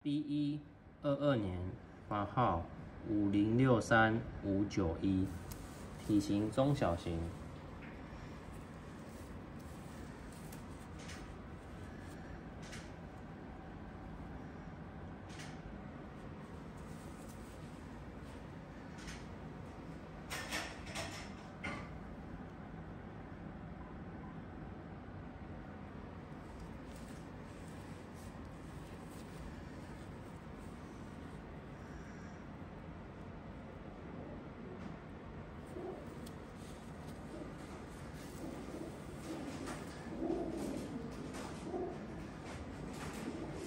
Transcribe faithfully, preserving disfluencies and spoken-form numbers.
B 一二二年发号五零六三五九一，体型中小型，